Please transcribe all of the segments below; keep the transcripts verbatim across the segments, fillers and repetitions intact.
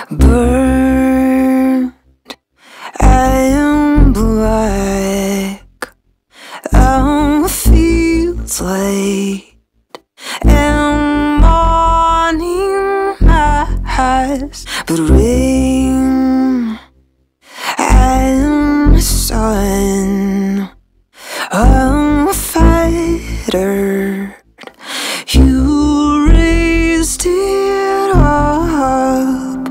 burned and black. Oh, it feels like and morning eyes, but rain and sun. I'm a fighter. You raised it up,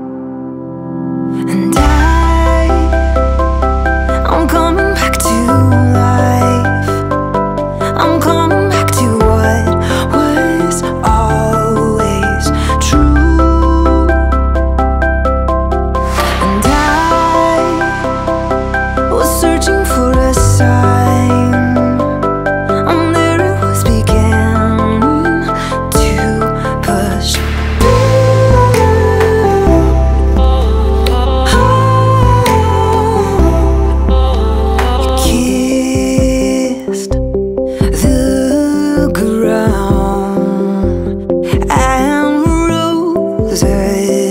and I, I'm coming back to life. I'm coming back to what was always true. And I was searching for a sign, and there it was beginning to push through. You kissed the ground and roses